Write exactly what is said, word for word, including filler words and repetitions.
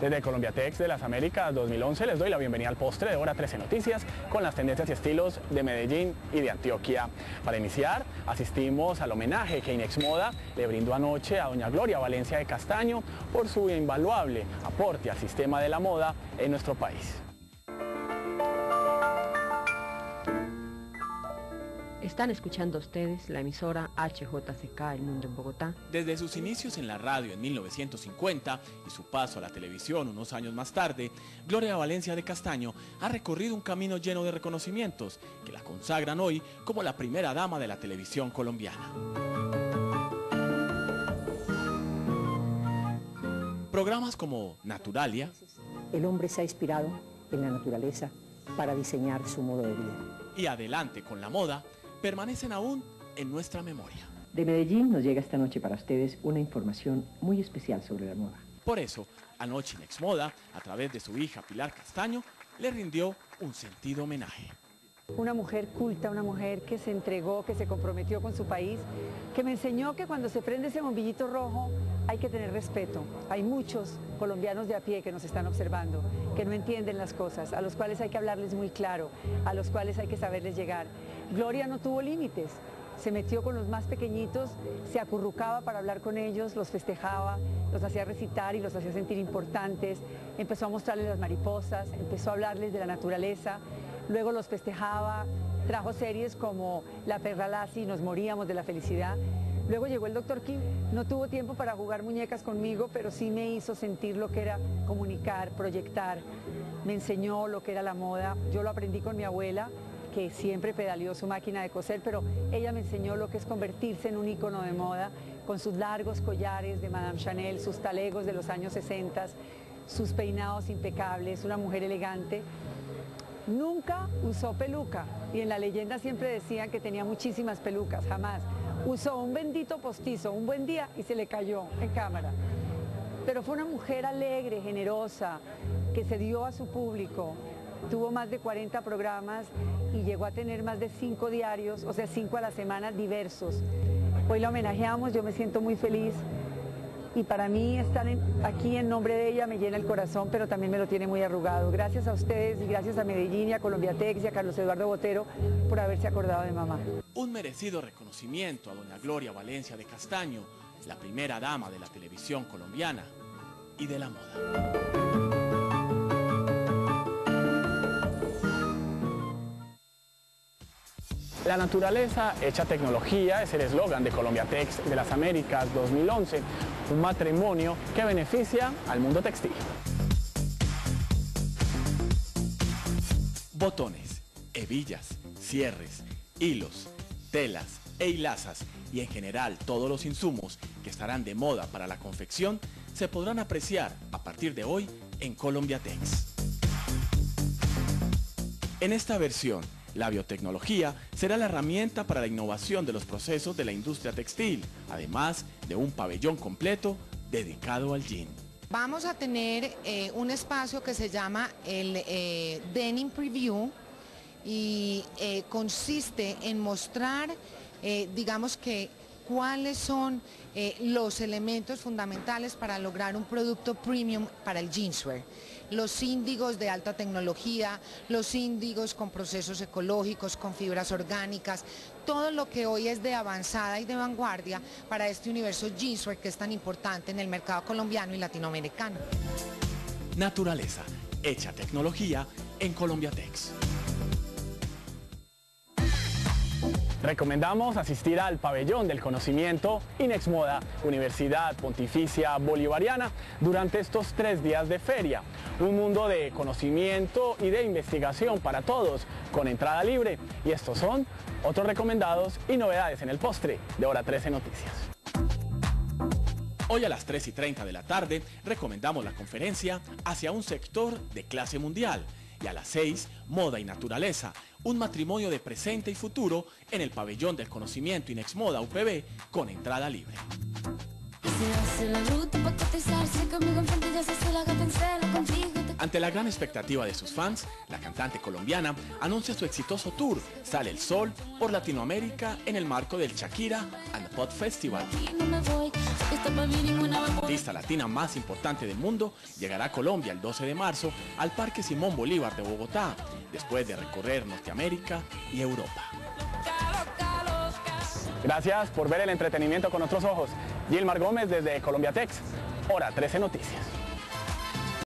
Desde Colombiatex de las Américas dos mil once les doy la bienvenida al postre de Hora trece Noticias con las tendencias y estilos de Medellín y de Antioquia. Para iniciar, asistimos al homenaje que Inexmoda le brindó anoche a doña Gloria Valencia de Castaño por su invaluable aporte al sistema de la moda en nuestro país. Están escuchando ustedes la emisora H J C K El Mundo en Bogotá. Desde sus inicios en la radio en mil novecientos cincuenta y su paso a la televisión unos años más tarde, Gloria Valencia de Castaño ha recorrido un camino lleno de reconocimientos que la consagran hoy como la primera dama de la televisión colombiana. Programas como Naturalia. El hombre se ha inspirado en la naturaleza para diseñar su modo de vida. Y Adelante con la moda permanecen aún en nuestra memoria. De Medellín nos llega esta noche para ustedes una información muy especial sobre la moda. Por eso, anoche Inexmoda, a través de su hija Pilar Castaño, le rindió un sentido homenaje. Una mujer culta, una mujer que se entregó, que se comprometió con su país, que me enseñó que cuando se prende ese bombillito rojo hay que tener respeto. Hay muchos colombianos de a pie que nos están observando, que no entienden las cosas, a los cuales hay que hablarles muy claro, a los cuales hay que saberles llegar. Gloria no tuvo límites, se metió con los más pequeñitos, se acurrucaba para hablar con ellos, los festejaba, los hacía recitar y los hacía sentir importantes, empezó a mostrarles las mariposas, empezó a hablarles de la naturaleza. Luego los festejaba, trajo series como La Perra Lassie y nos moríamos de la felicidad. Luego llegó el doctor Kim, no tuvo tiempo para jugar muñecas conmigo, pero sí me hizo sentir lo que era comunicar, proyectar. Me enseñó lo que era la moda. Yo lo aprendí con mi abuela, que siempre pedaleó su máquina de coser, pero ella me enseñó lo que es convertirse en un ícono de moda, con sus largos collares de Madame Chanel, sus talegos de los años sesenta, sus peinados impecables, una mujer elegante. Nunca usó peluca y en la leyenda siempre decían que tenía muchísimas pelucas, jamás. Usó un bendito postizo un buen día y se le cayó en cámara. Pero fue una mujer alegre, generosa, que se dio a su público. Tuvo más de cuarenta programas y llegó a tener más de cinco diarios, o sea, cinco a la semana diversos. Hoy la homenajeamos, yo me siento muy feliz. Y para mí estar en, aquí en nombre de ella me llena el corazón, pero también me lo tiene muy arrugado. Gracias a ustedes y gracias a Medellín y a Colombiatex y a Carlos Eduardo Botero por haberse acordado de mamá. Un merecido reconocimiento a doña Gloria Valencia de Castaño, la primera dama de la televisión colombiana y de la moda. La naturaleza hecha tecnología es el eslogan de Colombiatex de las Américas dos mil once, un matrimonio que beneficia al mundo textil. Botones, hebillas, cierres, hilos, telas e hilazas y en general todos los insumos que estarán de moda para la confección se podrán apreciar a partir de hoy en Colombiatex. En esta versión, la biotecnología será la herramienta para la innovación de los procesos de la industria textil, además de un pabellón completo dedicado al jean. Vamos a tener eh, un espacio que se llama el eh, Denim Preview y eh, consiste en mostrar, eh, digamos que, cuáles son eh, los elementos fundamentales para lograr un producto premium para el jeanswear. Los índigos de alta tecnología, los índigos con procesos ecológicos, con fibras orgánicas, todo lo que hoy es de avanzada y de vanguardia para este universo jeanswear que es tan importante en el mercado colombiano y latinoamericano. Naturaleza, hecha tecnología en Colombiatex. Recomendamos asistir al Pabellón del Conocimiento Inexmoda, Universidad Pontificia Bolivariana, durante estos tres días de feria. Un mundo de conocimiento y de investigación para todos, con entrada libre. Y estos son otros recomendados y novedades en el postre de Hora trece Noticias. Hoy a las tres y treinta de la tarde recomendamos la conferencia Hacia un sector de clase mundial. Y a las seis, Moda y Naturaleza, un matrimonio de presente y futuro en el Pabellón del Conocimiento Inexmoda U P B con entrada libre. Ante la gran expectativa de sus fans, la cantante colombiana anuncia su exitoso tour Sale el Sol por Latinoamérica en el marco del Shakira and Pop Festival. La artista latina más importante del mundo llegará a Colombia el doce de marzo al Parque Simón Bolívar de Bogotá, después de recorrer Norteamérica y Europa. Gracias por ver el entretenimiento con otros ojos. Gilmar Gómez desde Colombiatex, Hora trece Noticias.